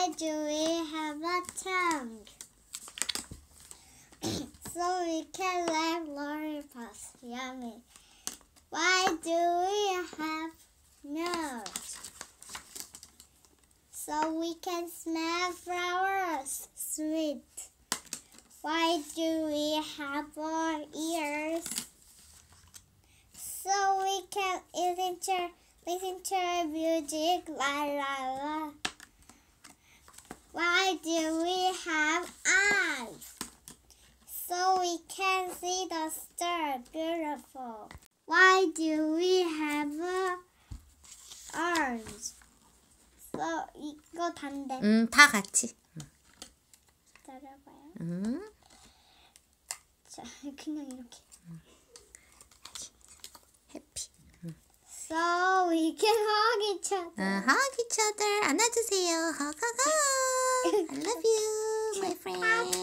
Why do we have a tongue? So we can like lollipops. Yummy. Why do we have nose? So we can smell flowers. Sweet. Why do we have 4 ears? So we can listen to music. La la la. Why do we have eyes? So we can see the star. Beautiful. Why do we have arms? So 이거 단데. 다 같이. 기다려봐요. 자, 그냥 이렇게. 해피. So we can hug each other. hug each other. 안아주세요. hug, hug, hug. I love you, my friend.